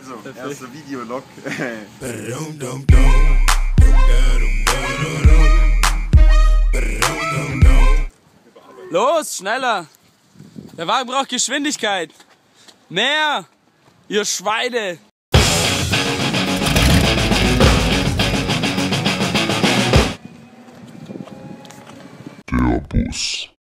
Also, erster Videolog. Los, schneller! Der Wagen braucht Geschwindigkeit! Mehr! Ihr Schweine! Der Bus.